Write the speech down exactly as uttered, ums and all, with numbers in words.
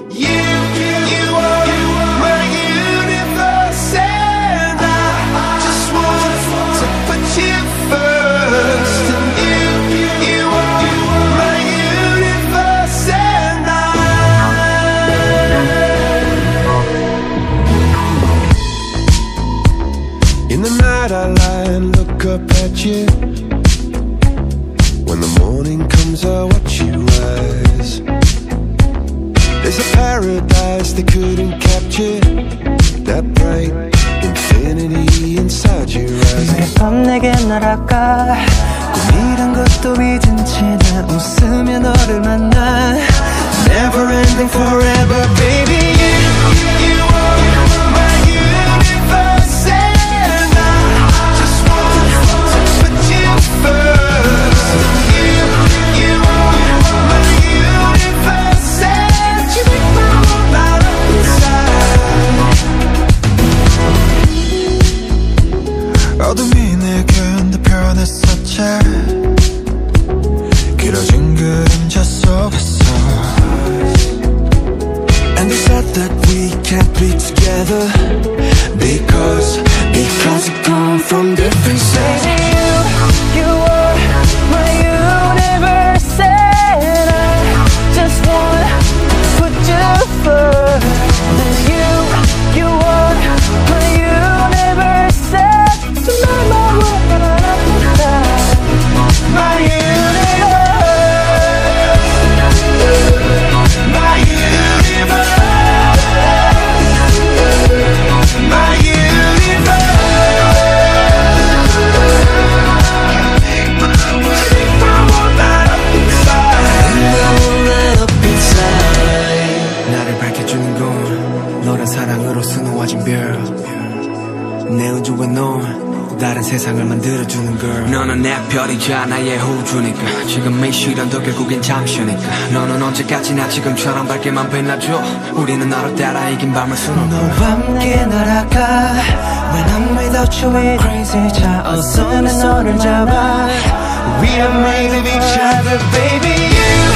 You, you are my universe, and I just want to put you first. And you, you are my universe, and I. In the night I lie and look up at you. When the morning comes I watch you rise. There's a paradise they couldn't capture, that bright infinity inside your eyes. 매일 밤 내게 날아가 꿈이란 것도 잊은 채 난 웃으며 너를 만나. Never ending forever, baby. You, you are my universe, and I just want to put you first. You, you are my universe, and you make my whole light up inside. 어둠이 내게 흔들편했었지. 길어진 그림자 속에서. And they said that we can't be together Because, because we come from different sides. You, you are my universe, and I just wanna put you first. And you, you are my universe, and tonight my world, My universe, my universe, my universe. I want that up inside. I want that up inside. 나를 밝혀주는 건 너란 사랑으로 수놓아진 별. 내 우주에 넌 또 다른 세상을 만들어주는 girl. 너는 내 별이자 나의 호주니까. 지금의 시련도 결국엔 잠시니까. 너는 언제까지나 지금처럼 밝게만 빛나줘. 우리는 너를 따라 이긴 밤을 수놓고 너와 함께 날아가. When I'm without you it's crazy. 자 어서 내 너를 잡아. We are made of each other, baby. You